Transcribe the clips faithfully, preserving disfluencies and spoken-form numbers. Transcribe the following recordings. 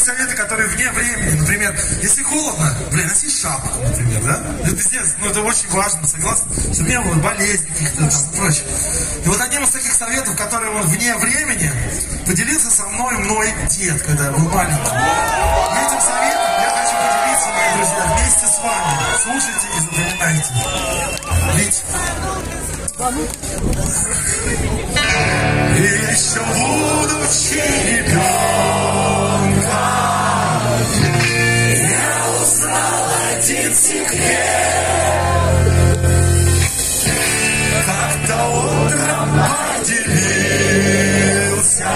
советы, которые вне времени. Например, если холодно, блин, носи шапку, например, да? Это пиздец, ну это очень важно, согласен? Чтобы не было болезней каких-то там и прочее. И вот одним из таких советов, который он вне времени, поделился со мной мой дед, когда я был маленький. И этим советом я хочу поделиться, мои друзья, вместе с вами. Слушайте и запоминайте. Ведь... И еще будучи ребенком, я узнал один секрет. Как-то утром поделился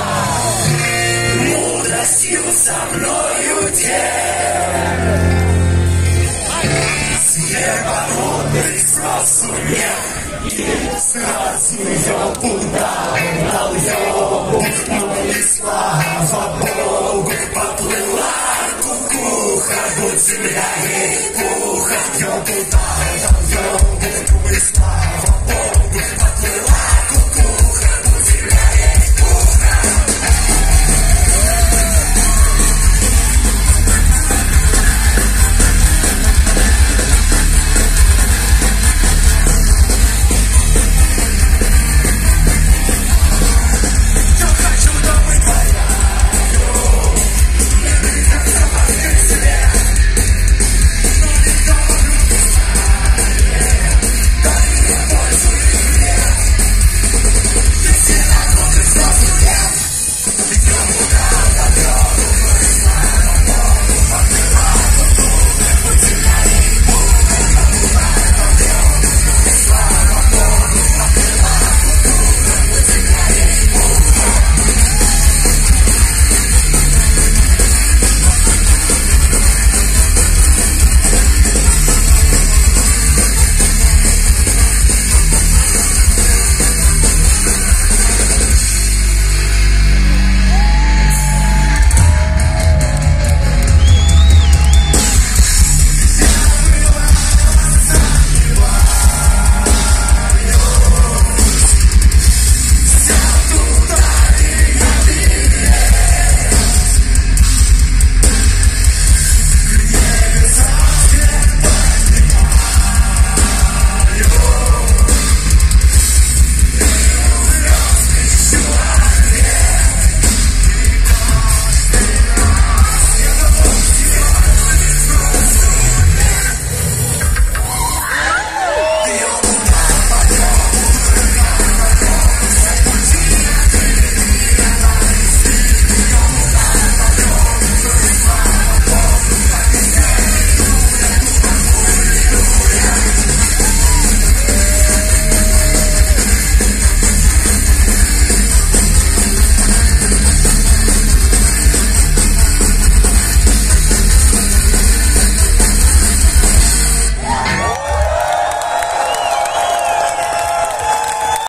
мудростью со мною дед. Ебанутый сразу нет. И сразу ёбу дал, ёбу, ну и слава Богу, поплыла кукуха, будь земля ей пуха, ёбу дал,